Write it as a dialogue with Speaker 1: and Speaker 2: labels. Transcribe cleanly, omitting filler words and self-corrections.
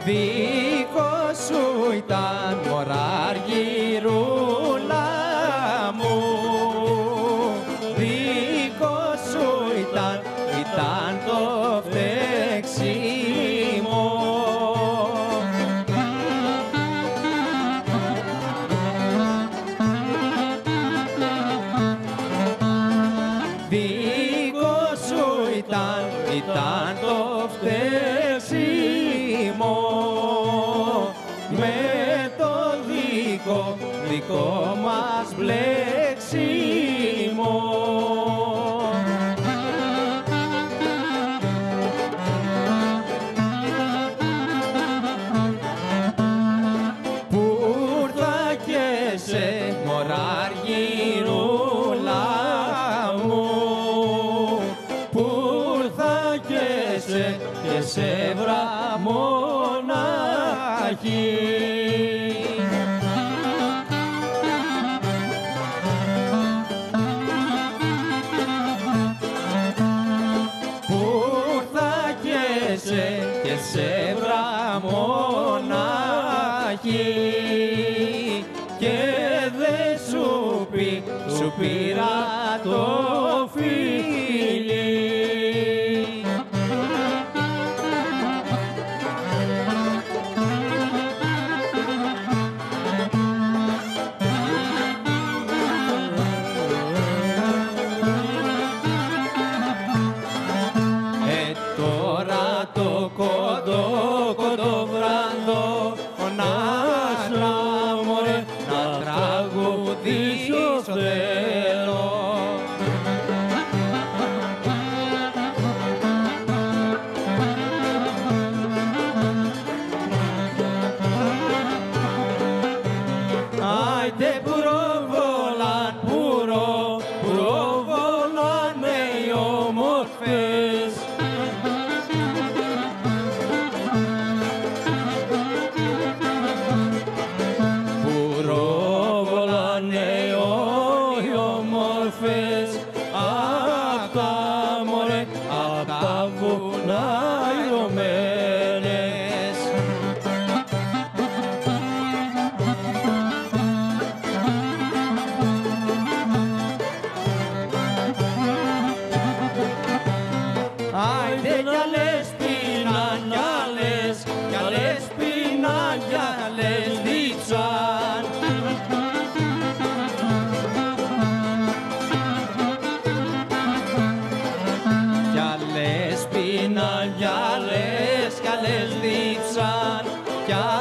Speaker 1: δικό σου ήταν μωρά αργυρούλα μου, δικό σου ήταν το φταίξιμο. Δικό σου ήταν το φταίξιμο, με το δικό μας μπλέξιμο. Που ήρθα και σε μωρά αργυρούλα μου, που ήρθα και σε βρά μοναχή. Που ήρθα και σε βρά μοναχή και δεν σου πήρα το φίλι. Τώρα το κοντό βράδο ονάσλα μωρέ να τραγουδήσω θέλω. Άιντε πουροβολάνε οι όμορφες, πουροβολάνε οι όμορφες απ' τα μωρέ, απ' τα βουνά ηρωμένες. Άιντε κι άλλες πίναν, κι άλλες πίναν, κι άλλες δίψαν. Κι άλλες πίναν, κι άλλες δίψαν, κι